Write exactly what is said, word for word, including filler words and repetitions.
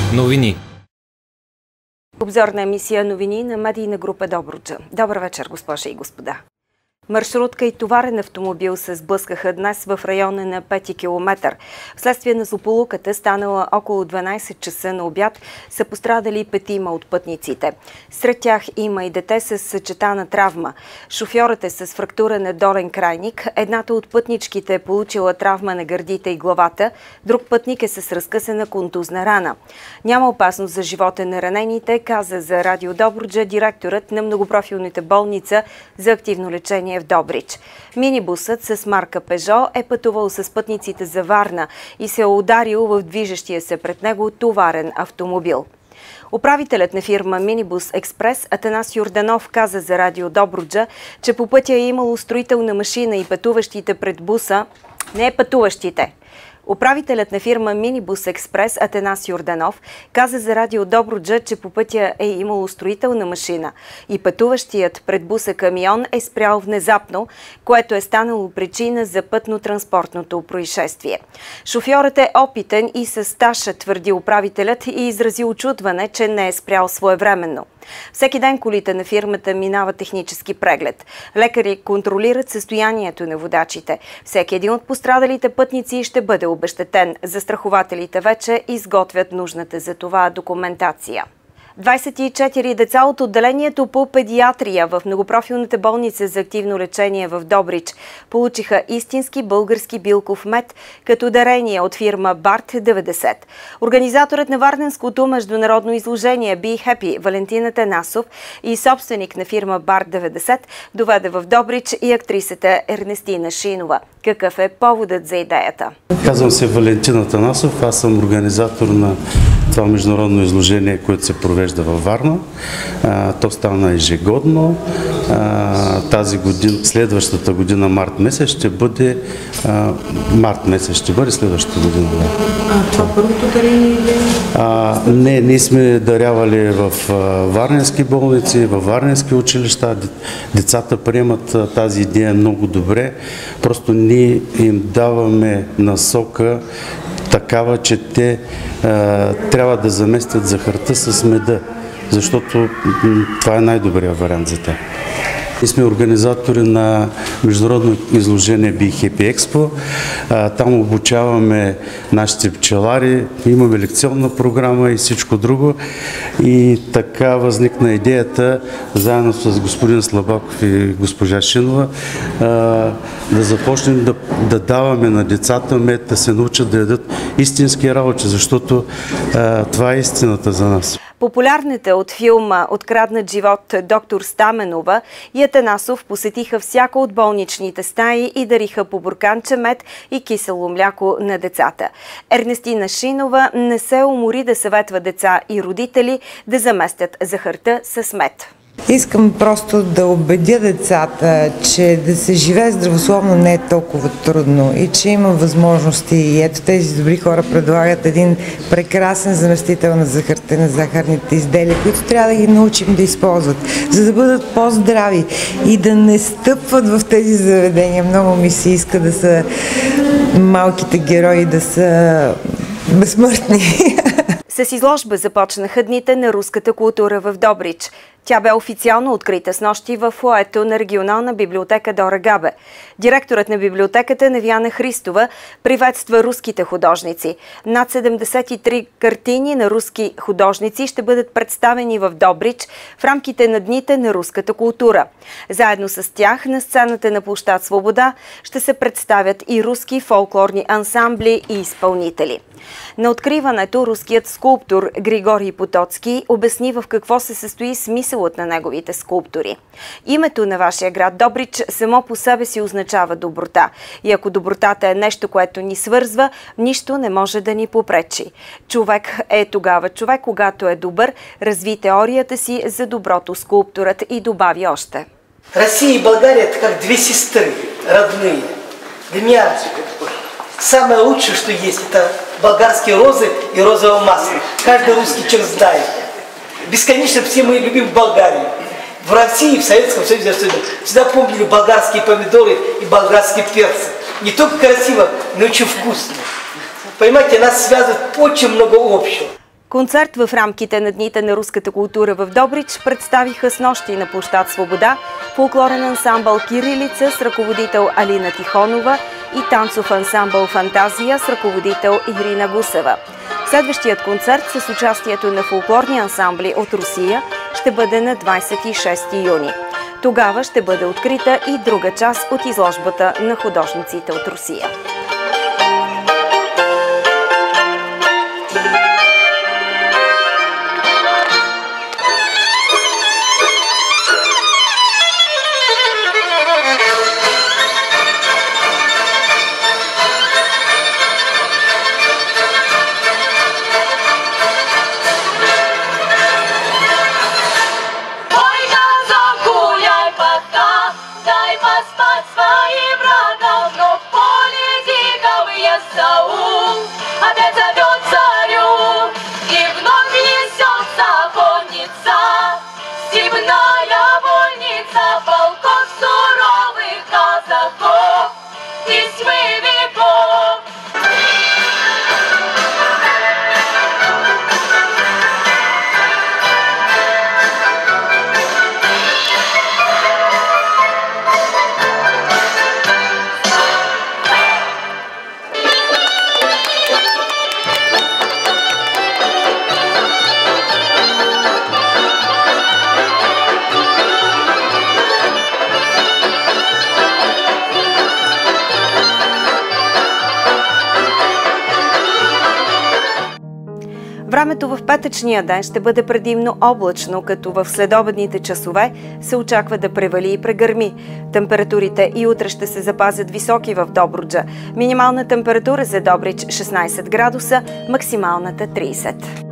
Новини. Обзорна емисия новини на медийна група Добруджа. Добър вечер, госпожи и господа. Маршрутка и товарен автомобил се сблъскаха днес в района на пети километър. Вследствие на злополуката, станала около дванайсет часа на обяд, са пострадали петима от пътниците. Сред тях има и дете с съчетана травма. Шофьорът е с фрактура на долен крайник. Едната от пътничките е получила травма на гърдите и главата. Друг пътник е с разкъсана контузна рана. Няма опасност за живота на ранените, каза за Радио Добруджа директорът на многопрофилната болница за активно лечение в Добрич. Минибусът с марка Пежо е пътувал с пътниците за Варна и се е ударил в движещия се пред него товарен автомобил. Управителят на фирма Минибус Експрес Атанас Йорданов каза за Радио Добруджа, че по пътя е имало строителна машина и пътуващите пред буса, не е пътуващите. Управителят на фирма Минибус Експрес Атанас Йорданов каза за Радио Добруджа, че по пътя е имало строителна машина и пътуващият пред буса камион е спрял внезапно, което е станало причина за пътно-транспортното происшествие. Шофьорът е опитен и със стаж, твърди управителят, и изрази очудване, че не е спрял своевременно. Всеки ден колите на фирмата минава технически преглед. Лекари контролират състоянието на водачите. Всеки един от пострадалите пътници ще бъде обезщетен. Застрахователите вече изготвят нужната за това документация. двайсет и четири деца от отделението по педиатрия в многопрофилната болница за активно лечение в Добрич получиха истински български билков мед като дарение от фирма Барт деветдесет. Организаторът на Варненското международно изложение Be Happy Валентин Атанасов и собственик на фирма Барт деветдесет доведе в Добрич и актрисата Ернестина Шинова. Какъв е поводът за идеята? Казвам се Валентин Атанасов, аз съм организатор на това международно изложение, което се провежда във Варна. А, то стана ежегодно. А, тази година, следващата година, март месец, ще бъде а, март месец ще бъде следващата година. Да. А това първото дарение или? А, не, ние сме дарявали в а, варненски болници, в варненски училища. Децата приемат а, тази идея много добре. Просто ние им даваме насока такава, че те а, трябва да заместят захарта с меда, защото това е най-добрият вариант за тях. Ние сме организатори на международно изложение Be Happy Expo. Там обучаваме нашите пчелари, имаме лекционна програма и всичко друго. И така възникна идеята, заедно с господин Слабаков и госпожа Шинова, да започнем да, да даваме на децата мед, да се научат да ядат истински работи, защото това е истината за нас. Популярните от филма "Откраднат живот" доктор Стаменова и Атанасов посетиха всяка от болничните стаи и дариха по бурканче мед и кисело мляко на децата. Ернестина Шинова не се умори да съветва деца и родители да заместят захарта с мед. Искам просто да убедя децата, че да се живее здравословно не е толкова трудно и че има възможности. И ето тези добри хора предлагат един прекрасен заместител на захарта, на захарните изделия, които трябва да ги научим да използват, за да бъдат по-здрави и да не стъпват в тези заведения. Много ми се иска да са малките герои, да са безсмъртни. С изложба започнаха дните на руската култура в Добрич. Тя бе официално открита снощи в фоайето на регионална библиотека Дора Габе. Директорът на библиотеката Невяна Христова приветства руските художници. Над седемдесет и три картини на руски художници ще бъдат представени в Добрич в рамките на Дните на руската култура. Заедно с тях на сцената на площад Свобода ще се представят и руски фолклорни ансамбли и изпълнители. На откриването руският скулптор Григорий Потоцки обясни в какво се състои смисълът на неговите скулптури. Името на вашия град Добрич само по себе си означава доброта. И ако добротата е нещо, което ни свързва, нищо не може да ни попречи. Човек е тогава човек, когато е добър, разви теорията си за доброто скулпторът и добави още. Россия и България – это как две сестры, родные. Для меня самое лучшее, что есть, это болгарские розы и розовое масло. Каждый русский человек знает. Бесконечно все мы любим Болгарию. В России, в Советском Союзе всегда помнили болгарские помидоры и болгарские перцы. Не только красиво, но и очень вкусно. Понимаете, нас связывает очень много общего. Концерт в рамките на Дните на руската култура в Добрич представиха снощи на площад Свобода фолклорен ансамбъл Кирилица с ръководител Алина Тихонова и танцов ансамбъл Фантазия с ръководител Ирина Гусева. Следващият концерт с участието на фолклорни ансамбли от Русия ще бъде на двадесет и шести юни. Тогава ще бъде открита и друга част от изложбата на художниците от Русия. Времето в петъчния ден ще бъде предимно облачно, като в следобедните часове се очаква да превали и прегърми. Температурите и утре ще се запазят високи в Добруджа. Минимална температура за Добрич шестнадесет градуса, максималната тридесет.